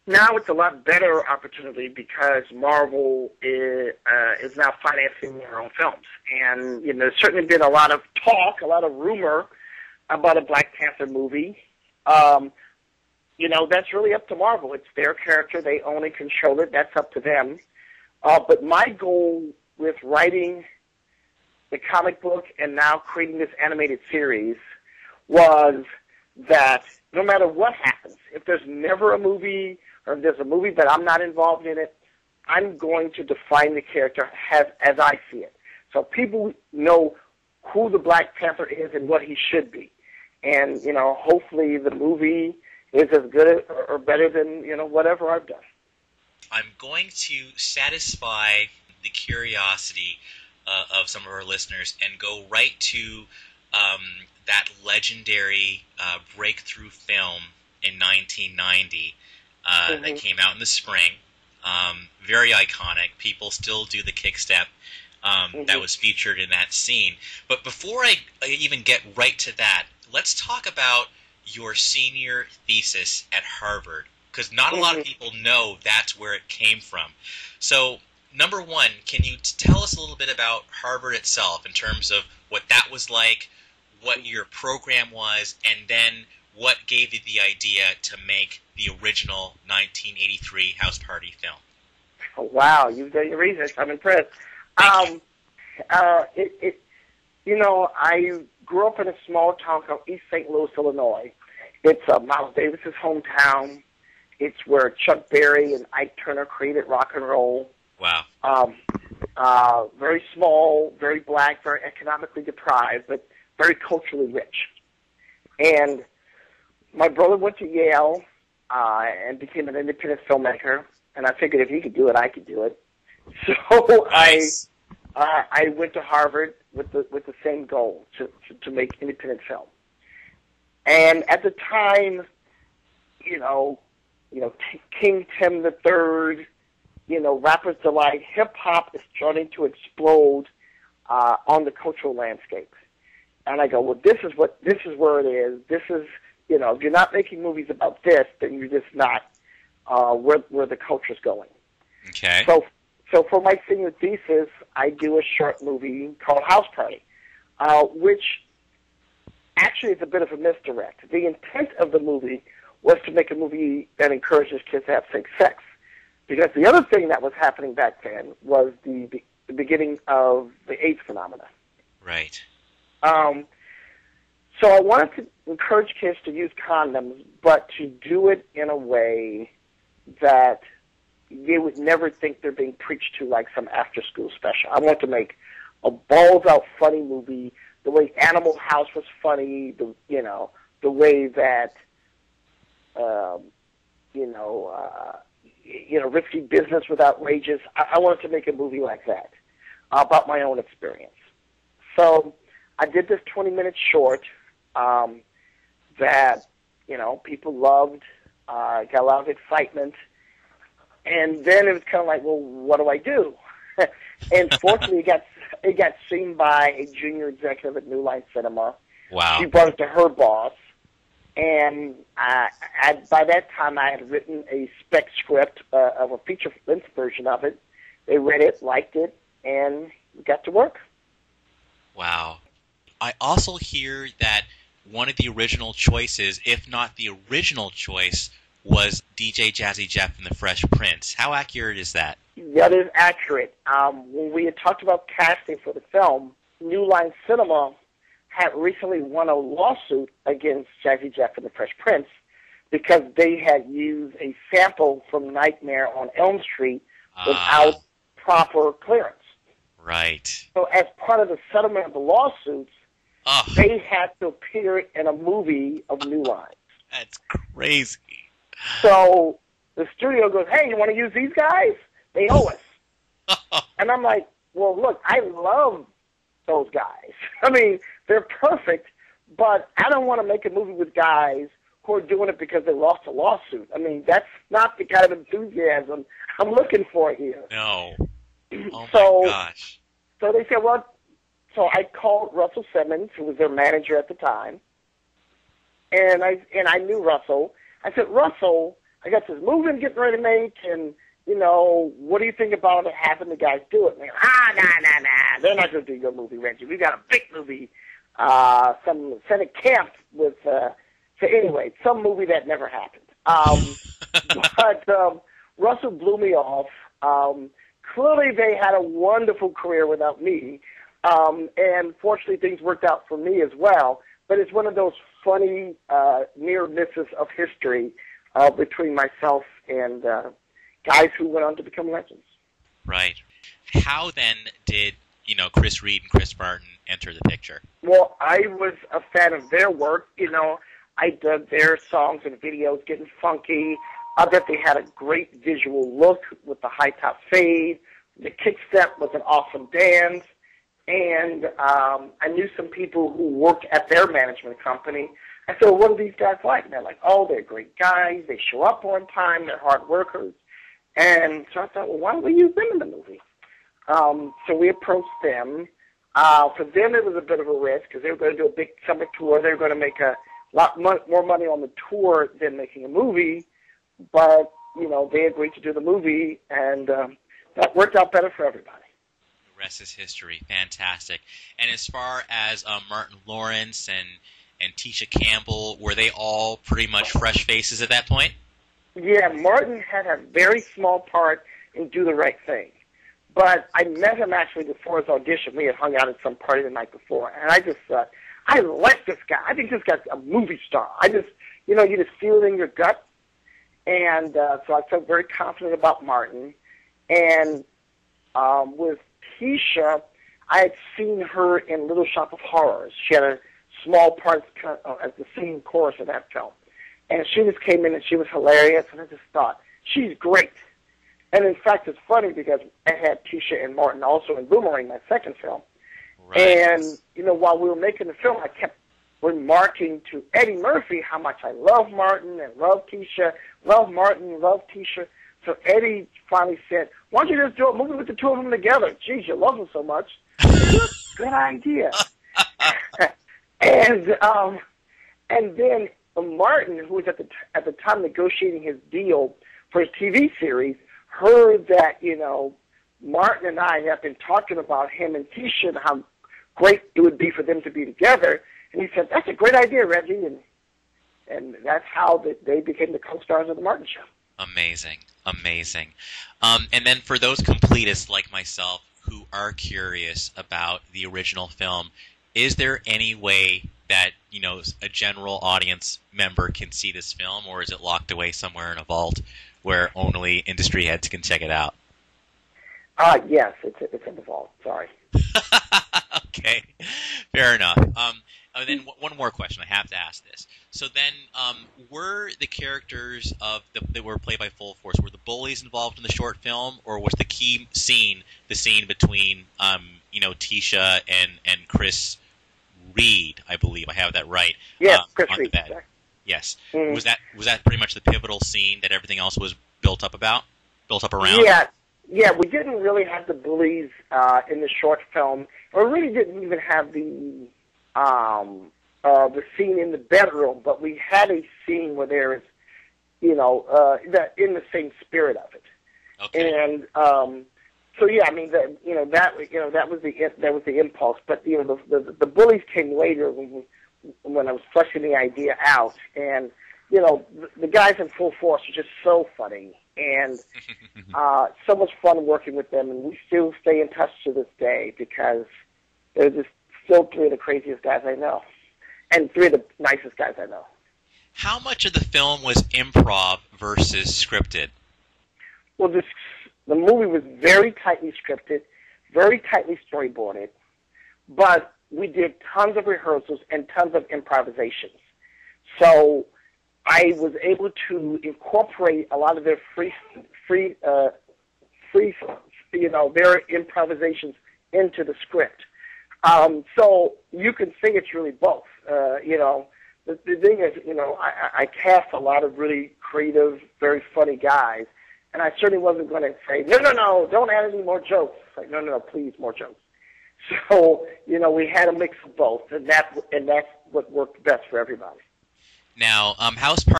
Now it's a lot better opportunity because Marvel is now financing their own films. And, there's certainly been a lot of talk, a lot of rumor about a Black Panther movie. That's really up to Marvel. It's their character. They own and control it. That's up to them. But my goal with writing the comic book and now creating this animated series was that no matter what happens, if there's never a movie or if there's a movie but I'm not involved in it, I'm going to define the character as I see it. So people know who the Black Panther is and what he should be. And, hopefully the movie is as good or better than, whatever I've done. I'm going to satisfy the curiosity of some of our listeners and go right to that legendary breakthrough film in 1990 that came out in the spring. Very iconic. People still do the kick step that was featured in that scene. But before I even get right to that, let's talk about your senior thesis at Harvard, because not a lot of people know that's where it came from. So, number one, can you tell us a little bit about Harvard itself in terms of what that was like, what your program was, and then what gave you the idea to make the original 1983 House Party film? Oh, wow, you've done your research. I'm impressed. I grew up in a small town called East St. Louis, Illinois. It's Miles Davis's hometown. It's where Chuck Berry and Ike Turner created rock and roll. Wow. Very small, very black, very economically deprived, but very culturally rich. And my brother went to Yale and became an independent filmmaker, and I figured if he could do it, I could do it. So nice. I went to Harvard with the same goal, to make independent film. And at the time, King Tim III, Rapper's Delight, hip hop is starting to explode on the cultural landscape. And I go, well, this is where it is. This is, if you're not making movies about this, then you're just not where the culture's going. Okay. So for my senior thesis, I do a short movie called House Party, which actually is a bit of a misdirect. The intent of the movie was to make a movie that encourages kids to have safe sex. Because the other thing that was happening back then was the beginning of the AIDS phenomena. Right. So I wanted to encourage kids to use condoms, but to do it in a way that they would never think they're being preached to like some after-school special. I want to make a balls-out funny movie, the way Animal House was funny, the way that, Risky Business was outrageous. I wanted to make a movie like that, about my own experience. So I did this 20-minute short that, people loved, got a lot of excitement. And then it was kind of like, well, what do I do? And fortunately, it got seen by a junior executive at New Line Cinema. Wow. She brought it to her boss. And by that time, I had written a spec script of a feature-length version of it. They read it, liked it, and we got to work. Wow. I also hear that one of the original choices, if not the original choice, was DJ Jazzy Jeff and the Fresh Prince. How accurate is that? That is accurate. When we had talked about casting for the film, New Line Cinema had recently won a lawsuit against Jazzy Jeff and the Fresh Prince because they had used a sample from Nightmare on Elm Street without proper clearance. Right. So as part of the settlement of the lawsuits, they had to appear in a movie of New Line. That's crazy. So the studio goes, hey, you want to use these guys? They owe us. And I'm like, well, look, I love those guys. I mean, they're perfect, but I don't want to make a movie with guys who are doing it because they lost a lawsuit. I mean, that's not the kind of enthusiasm I'm looking for here. No. Oh, my gosh. So they said, well, so I called Russell Simmons, who was their manager at the time, and I knew Russell. I said, Russell, I got this movie I'm getting ready to make, and, you know, what do you think about having the guys do it? And they go, nah, they're not going to do your movie, Reggie. We got a big movie, some Senate camp with, so anyway, some movie that never happened. But Russell blew me off. Clearly they had a wonderful career without me, and fortunately things worked out for me as well. But it's one of those funny near misses of history between myself and guys who went on to become legends. Right. How then did, you know, Chris Reed and Chris Martin enter the picture? Well, I was a fan of their work. You know, I dug their songs and videos, getting funky. I bet they had a great visual look with the high top fade. The kick step was an awesome dance. And I knew some people who worked at their management company. I said, well, what are these guys like? And they're like, oh, they're great guys. They show up on time. They're hard workers. And so I thought, well, why don't we use them in the movie? So we approached them. For them, it was a bit of a risk because they were going to do a big summer tour. They were going to make a lot more money on the tour than making a movie. But, you know, they agreed to do the movie, and that worked out better for everybody. The rest is history. Fantastic. And as far as Martin Lawrence and Tisha Campbell, were they all pretty much fresh faces at that point? Yeah, Martin had a very small part in Do the Right Thing. But I met him actually before his audition. We had hung out at some party the night before, and I just thought, I like this guy. I think this guy's a movie star. I just, you know, you just feel it in your gut. And so I felt very confident about Martin. And with Tisha, I had seen her in Little Shop of Horrors. She had a small part as the singing chorus of that film. And she just came in and she was hilarious, and I just thought, she's great. And in fact, it's funny because I had Tisha and Martin also in Boomerang, my second film. Right. And, you know, while we were making the film, I kept remarking to Eddie Murphy how much I love Martin and love Tisha, love Martin, love Tisha. So Eddie finally said, why don't you just do a movie with the two of them together? Geez, you love them so much. Good idea. And then Martin, who was at the time negotiating his deal for his TV series, heard that, you know, Martin and I have been talking about him and Tisha and how great it would be for them to be together. And he said, that's a great idea, Reggie. And that's how they became the co-stars of The Martin Show. Amazing. Amazing. And then for those completists like myself who are curious about the original film, is there any way that, you know, a general audience member can see this film, or is it locked away somewhere in a vault where only industry heads can check it out? Yes, it's in the vault. Sorry. Okay, fair enough. And then one more question. I have to ask this. So then, were the characters that were played by Full Force, were the bullies involved in the short film, or was the key scene the scene between you know, Tisha and Chris Reed? I believe I have that right. Yes, Chris on Reed. The bed. Exactly. Yes. Mm. Was that pretty much the pivotal scene that everything else was built up around? Yeah, we didn't really have the bullies in the short film. We really didn't even have the scene in the bedroom, but we had a scene where there is, you know, that in the same spirit of it. Okay. And so yeah, I mean that was the impulse. But you know, the bullies came later when I was fleshing the idea out, and you know, the guys in Full Force are just so funny, and so much fun working with them, and we still stay in touch to this day because they're just still three of the craziest guys I know, and three of the nicest guys I know. How much of the film was improv versus scripted? Well, the movie was very tightly scripted, very tightly storyboarded, but we did tons of rehearsals and tons of improvisations. So I was able to incorporate a lot of their their improvisations into the script. So you can say it's really both. You know, the thing is, you know, I cast a lot of really creative, very funny guys, and I certainly wasn't going to say, no, don't add any more jokes. Like, no, please, more jokes. So, you know, we had a mix of both, and that's what worked best for everybody. Now, how's